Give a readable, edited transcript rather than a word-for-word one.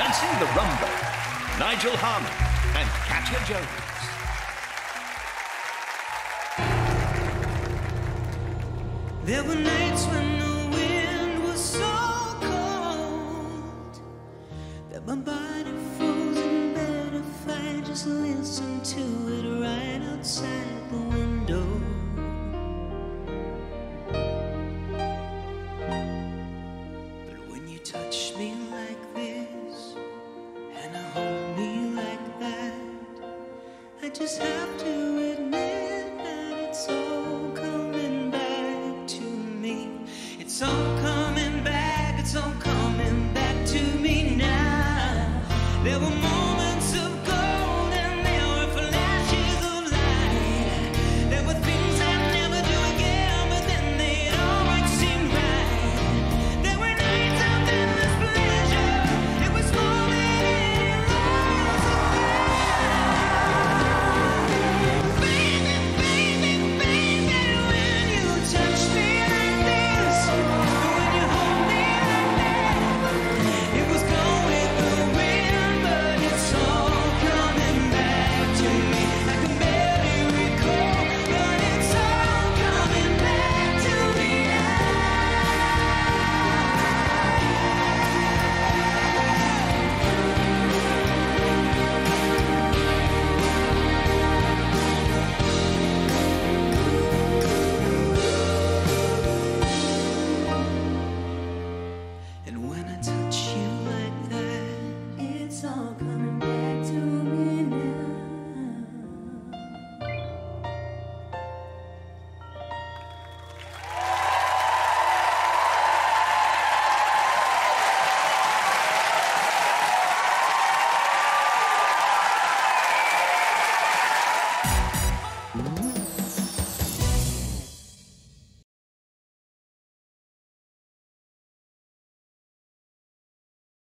Dancing the Rumba, Nigel Harman and Katya Jones. There were nights when the wind was so cold that my body froze in bed if I just listened to it right outside the window. But when you touch me like this and hold me like that, I just have to admit that it's all coming back to me. It's all coming back, it's all coming back to me now. There were